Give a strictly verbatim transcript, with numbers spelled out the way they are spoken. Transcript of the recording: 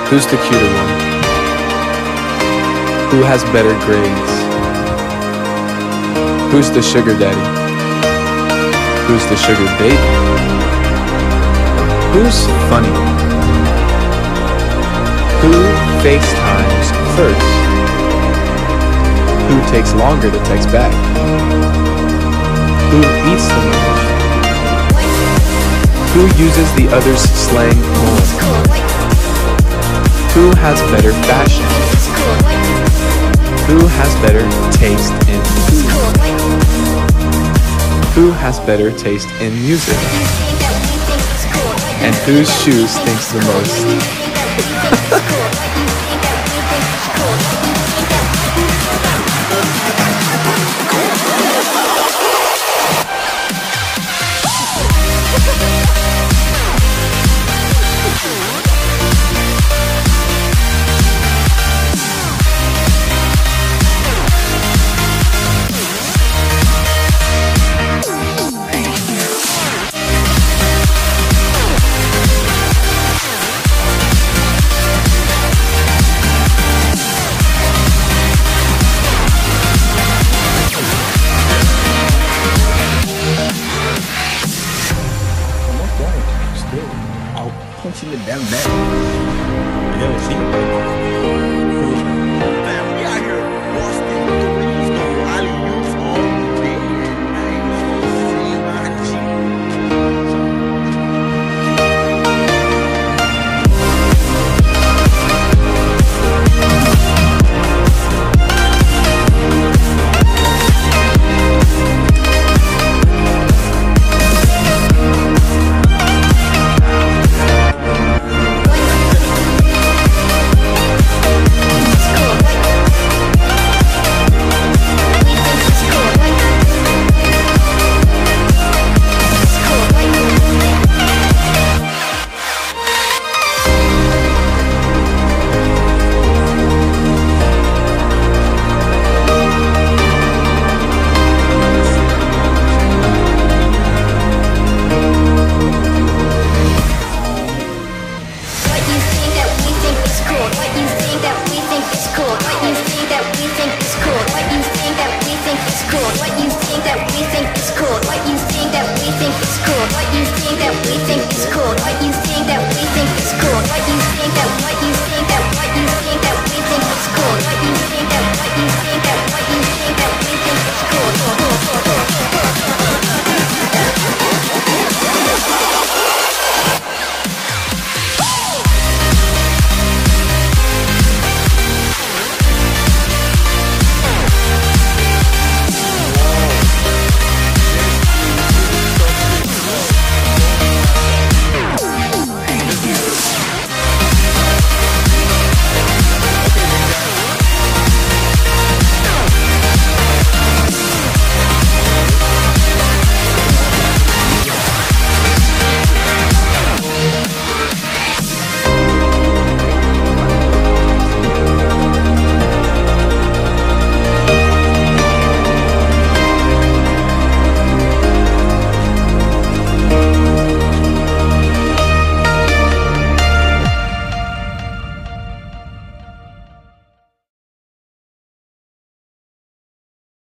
Who's the cuter one? Who has better grades? Who's the sugar daddy? Who's the sugar baby? Who's funny? Who FaceTimes first? Who takes longer to text back? Who eats the most? Who uses the other's slang more? Who has better fashion? Who has better taste in food? Who has better taste in music? And whose shoes stinks the most? I'll punch you in the damn neck. Yeah, see? Man, we out here busting threes, no alley-oops all day. I ain't see my What you think that we think is cool? What you think that we think is cool? What you think that we think is cool? What you think